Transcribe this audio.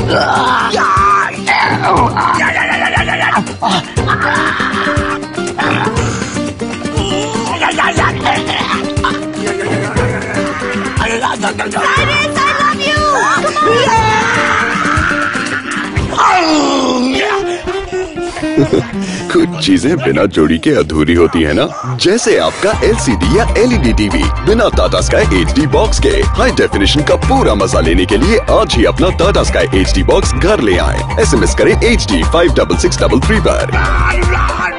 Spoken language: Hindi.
Cyrus, I love you! कुछ चीजें बिना जोड़ी के अधूरी होती है ना, जैसे आपका LCD या LED टीवी बिना टाटा स्काई HD बॉक्स के हाई डेफिनेशन का पूरा मजा लेने के लिए आज ही अपना टाटा स्काई HD बॉक्स घर ले आएं। SMS करें HD 56633 पर।